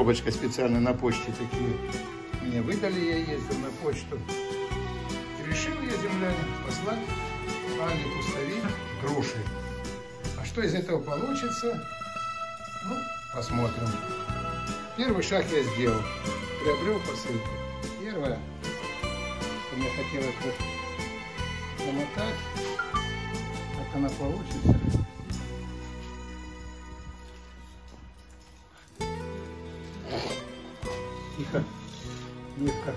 коробочка специально на почте такие. Мне выдали, я ездил на почту. И решил я, земляне, послать Алле Пустовик груши. А что из этого получится? Ну, посмотрим. Первый шаг я сделал. Приобрел посылку. Первое, что мне хотелось бы намотать, как она получится. Тихо, мягко.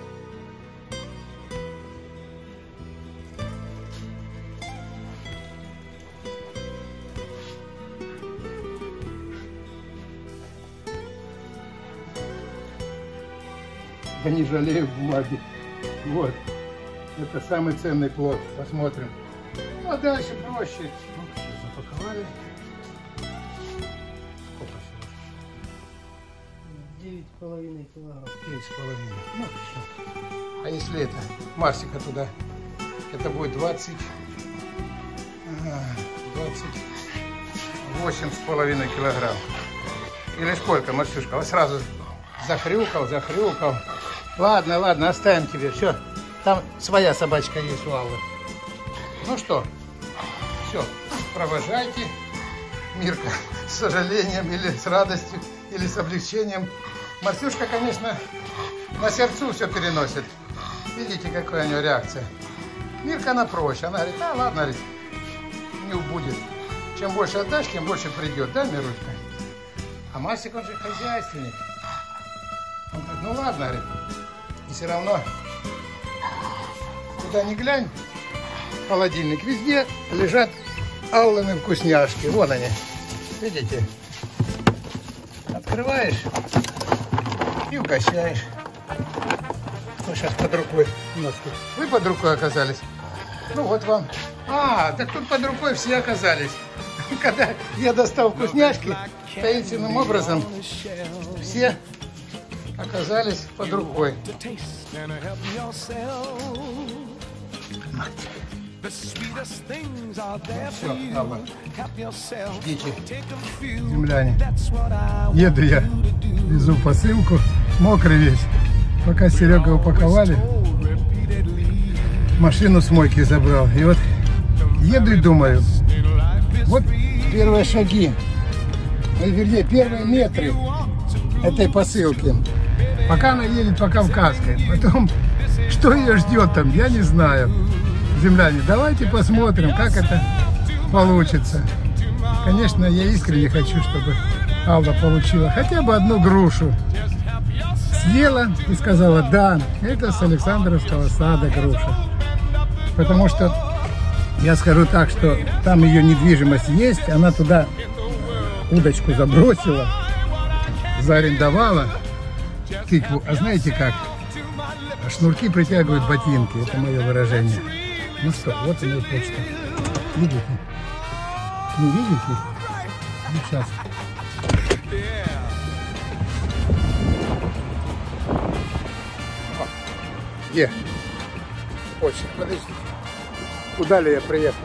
Я не жалею бумаги. Вот. Это самый ценный плод. Посмотрим. Ну, а дальше проще. Ну, запаковали. Сколько всего? 9,5 килограмм. 9,5. Ну, все. А если это Марсика туда? Это будет 28,5 килограмм. Или сколько, Марсюшка? Вот сразу захрюкал. Ладно, ладно, оставим тебе. Все. Там своя собачка есть у Аллы. Ну что, все, провожайте. Мирка с сожалением или с радостью, или с облегчением. Марсюшка, конечно, на сердцу все переносит. Видите, какая у нее реакция. Мирка, она проще. Она говорит, ладно, говорит, не убудет. Чем больше отдашь, тем больше придет, да, Мирушка? А Марсик, он же хозяйственник. Он говорит, ну ладно, говорит. И все равно, куда ни глянь, холодильник, везде лежат Аллины вкусняшки. Вон они. Видите? Открываешь и угощаешь. Ну, сейчас под рукой. Вы под рукой оказались? Ну, вот вам. Так тут под рукой все оказались. Когда я достал вкусняшки, таинственным образом все оказались под рукой. Все, Алла, ждите, земляне. Еду я, везу посылку, мокрый весь. Пока Серега упаковали, машину с мойки забрал. И вот еду и думаю, вот первые шаги, вернее, первые метры этой посылки. Пока она едет по Кавказской. Потом, что ее ждет там, я не знаю. Земляне, давайте посмотрим, как это получится. Конечно, я искренне хочу, чтобы Алла получила хотя бы одну грушу. Съела и сказала, да, это с Александровского сада груша. Потому что, я скажу так, что там ее недвижимость есть, она туда удочку забросила, заарендовала тыкву. А знаете как? Шнурки притягивают ботинки. Это мое выражение. Ну что, вот ее почта. Видите? Не видите? Ну, сейчас. Где? Почта. Подождите. Куда ли я приехал?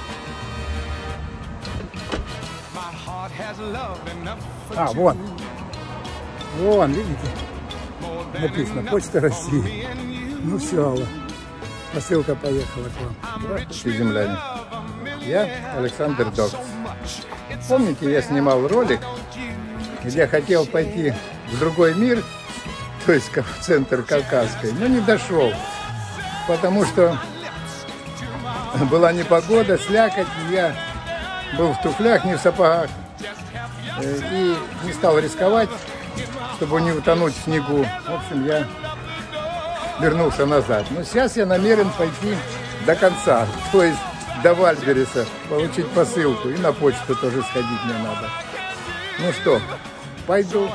Вон. Вон, видите? Написано Почта России. Ну все, Алла. Посылка поехала к вам. Здравствуйте, земляне. Я Александр Докс. Помните, я снимал ролик, где хотел пойти в другой мир, то есть в центр Кавказской, но не дошел, потому что была непогода, слякоть, я был в туфлях, не в сапогах, и не стал рисковать, чтобы не утонуть в снегу. В общем, я вернулся назад. Но сейчас я намерен пойти до конца, то есть до Вальбереса, получить посылку. И на почту тоже сходить мне надо. Ну что, пойду.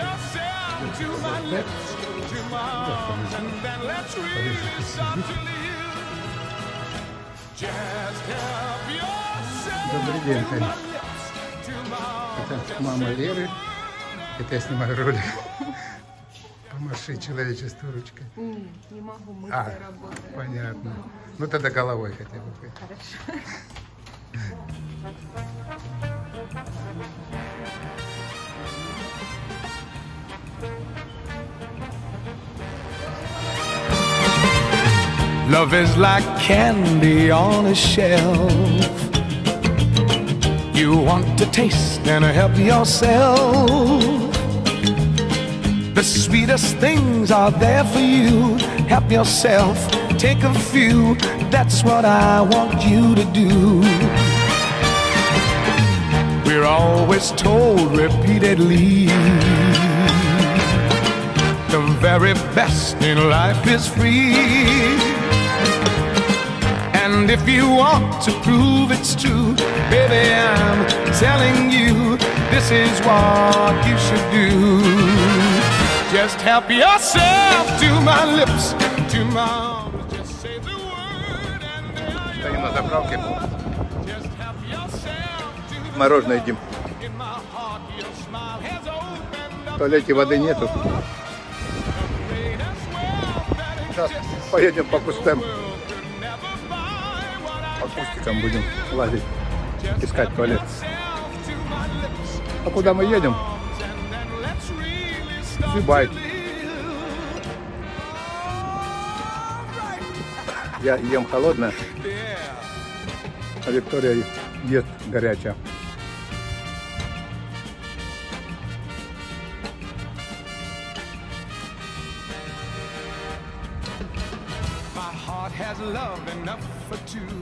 Добрый день, Таня. Это мама Леры. Это я снимаю ролик. Помаши человечеству ручкой. Не могу, мысли работают. Понятно. Ну тогда головой хотя бы. Хорошо. Love is like candy on a shelf. You want to taste and help yourself. The sweetest things are there for you. Help yourself, take a few. That's what I want you to do. We're always told repeatedly, the very best in life is free. And if you want to prove it's true, baby, I'm telling you, this is what you should do. Just help yourself to my lips, to my arms, just say the word and there you Стоим на заправке. are. Just help yourself to Мороженое едим. in my heart, your smile has opened up В туалете воды нету. the rain as well that it Сейчас just поедем по кустам. could never buy what I По кустикам будем лазить, искать туалет. myself to my lips. А куда мы едем? And then let's really start Зибай. to live. Я ем холодное, а Виктория ест горячее. My heart has love enough for two,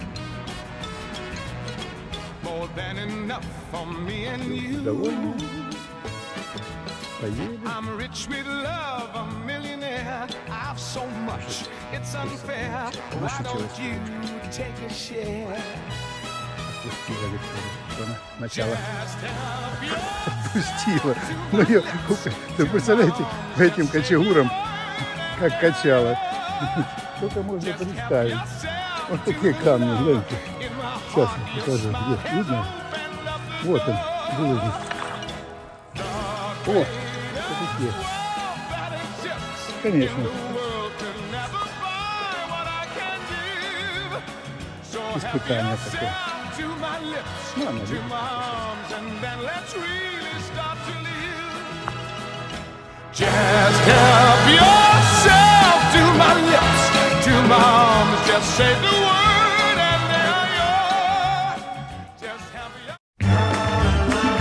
more than enough for me and you. Довольно? Поедем. I'm rich with love, a millionaire. I've so much, it's unfair. Why don't you take a share? Отпустила Виктория. Начало. Just help Отпустила. Ну, я, вы представляете, этим кочегуром как качало. Только можно представить. Вот такие камни, гляньте. Сейчас я покажу. Где? Видно? Вот он, булыжник. О, вот такие. Конечно. Испытание такое. Ну, оно видно. Just help yourself to my lips, to my arms. Just say the word and there you are. Just help yourself.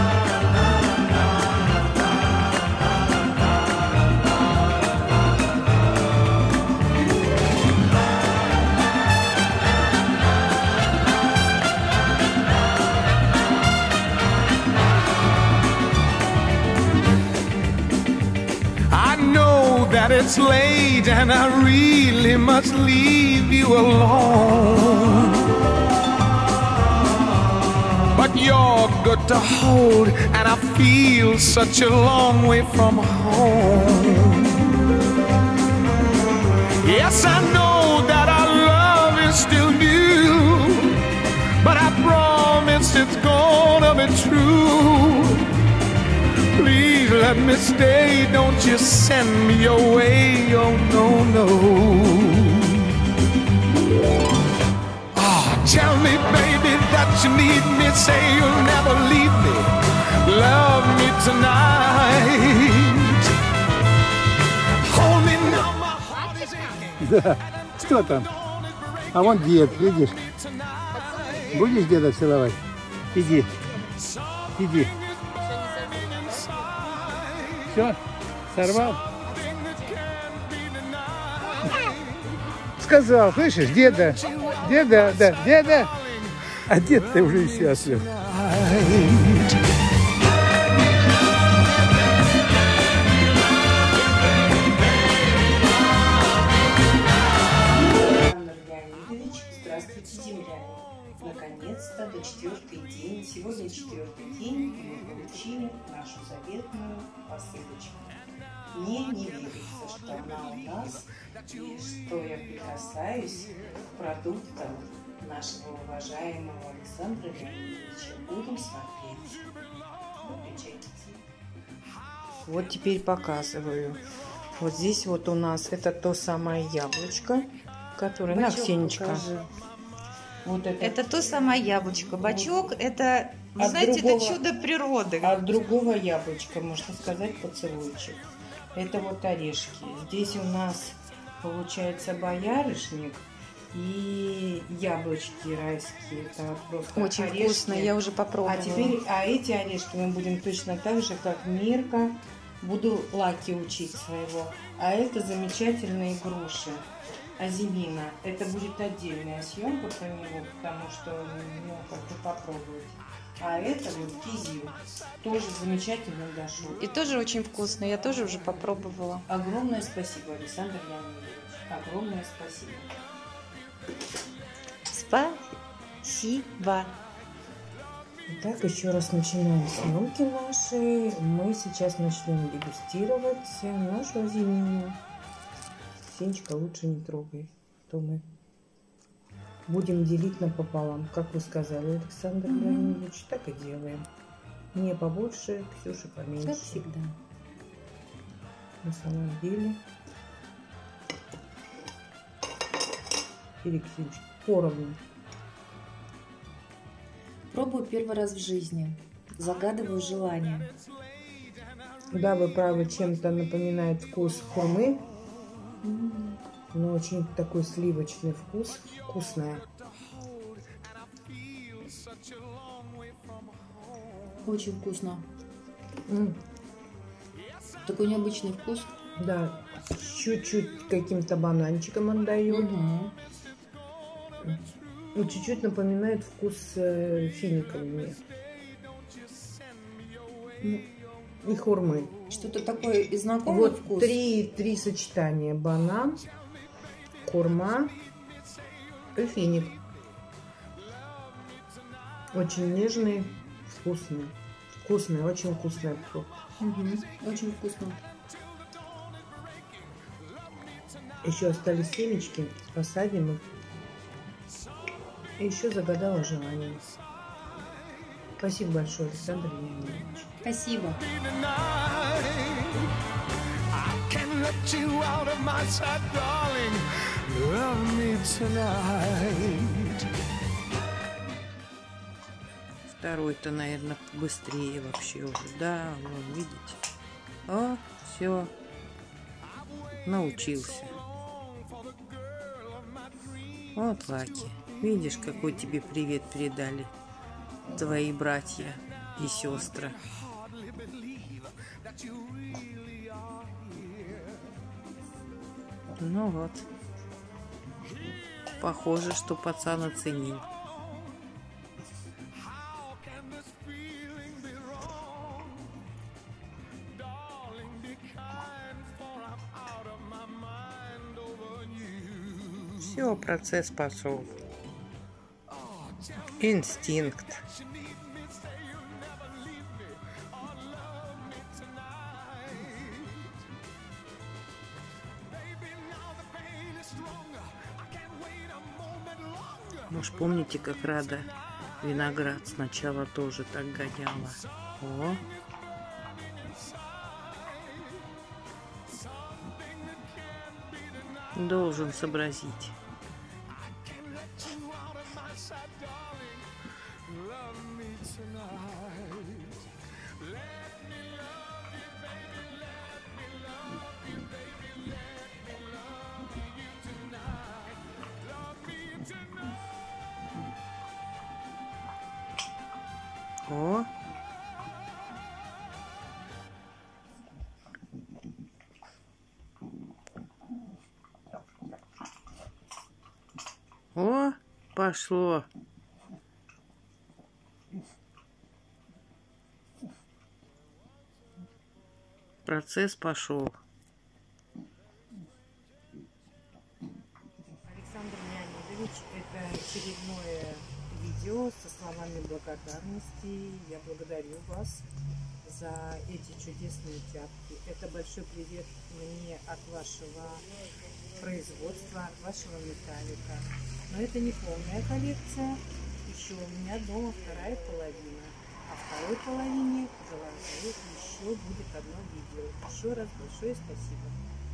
I know that it's late and I really must leave you alone. But you're good to hold and I feel such a long way from home. Yes, I know that our love is still new, but I promise it's gonna be true. Please let me stay, don't you send me away, oh no, no. Oh, tell me, baby, that you need me, say you'll never leave me, love me tonight. Hold me now, my heart is aching. Да, что там? А вон дед, видишь? Будешь деда целовать? Иди, иди. Все? Сорвал? Сказал, слышишь, деда, деда, да, деда. А дед-то уже счастлив. Леонидович, здравствуйте, земляне. Наконец-то до 4-й день. Сегодня 4-й день, и мы получили нашу заветную посылочку. Мне не верится, что она у нас, и что я прикасаюсь к продуктам нашего уважаемого Александра Леонидовича. Будем смотреть. Выключайте. Вот теперь показываю. Вот здесь вот у нас это то самое яблочко, которое... На, Ксенечка. Вот Это то самое яблочко. Бачок – это, вы От знаете, другого- это чудо природы. От другого яблочка, можно сказать, поцелуйчик. Это вот орешки. Здесь у нас получается боярышник и яблочки райские. Это Очень орешки. вкусно, я уже попробовала. А эти орешки мы будем точно так же, как Мирка. Буду лаки учить своего. А это замечательные груши. Азимина. Это будет отдельная съемка про него, потому что, ну, как-то попробовать. А это вот кизил. Тоже замечательно дошел. И тоже очень вкусно, я тоже уже попробовала. Огромное спасибо, Александр Леонидович. Огромное спасибо. Спасибо. Итак, еще раз начинаем съемки наши. Мы сейчас начнем дегустировать нашу азимину. Сенечка, лучше не трогай, то мы будем делить напополам. Как вы сказали, Александр Леонидович, так и делаем. Мне побольше, Ксюше поменьше. Как всегда. На самом деле. Или, Ксюша, поровну. Пробую первый раз в жизни. Загадываю желание. Да, вы правы, чем-то напоминает вкус хурмы. Но очень такой сливочный вкус. Вкусная. Очень вкусно. Такой необычный вкус. Да, чуть-чуть каким-то бананчиком отдает. Ну, чуть-чуть напоминает вкус финика мне. И хурмы. Что-то такое и знакомый Вот вкус. три сочетания. Банан, хурма и финик. Очень нежный, вкусный. Вкусный, очень вкусный фрукт. Очень вкусно. Еще остались семечки, посадим их. И еще загадала желание. Спасибо большое, Александр Леонидович. Спасибо. Второй-то, наверное, быстрее вообще уже. Да, вон, видите. О, все. Научился. Вот, Лаки. Видишь, какой тебе привет передали твои братья и сестры. Ну вот. Похоже, что пацан оценил. Все, процесс пошел. Инстинкт. Может, помните, как Рада виноград сначала тоже так гоняла? О! Должен сообразить. О! О, пошло. Процесс пошел. Александр Леонидович, это очередное видео со словами благодарности. Я благодарю вас за эти чудесные тяпки. Это большой привет мне от вашего производства, от вашего металлика. Но это не полная коллекция. Еще у меня дома вторая половина. А второй половине, доложу, еще будет одно видео. Еще раз большое спасибо.